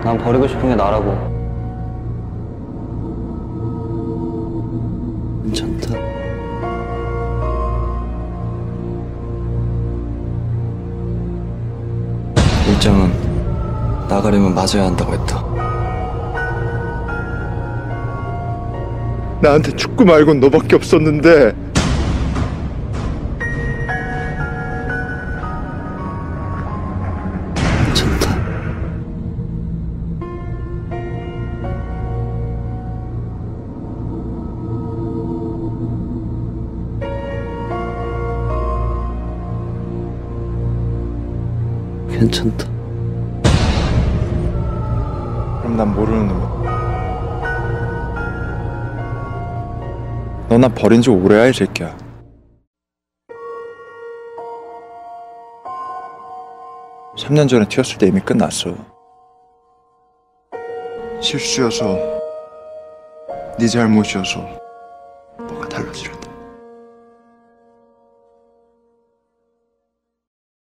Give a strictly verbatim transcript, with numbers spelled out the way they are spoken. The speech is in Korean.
난 버리고 싶은 게 나라고. 괜찮다. 일장은 나가려면 맞아야 한다고 했다. 나한테 축구 말곤 너밖에 없었는데 괜찮다. 괜찮다. 그럼 난 모르는 놈이야. 너 나 버린 지 오래야, 이 새끼야. 삼 년 전에 튀었을 때 이미 끝났어. 실수여서, 네 잘못이어서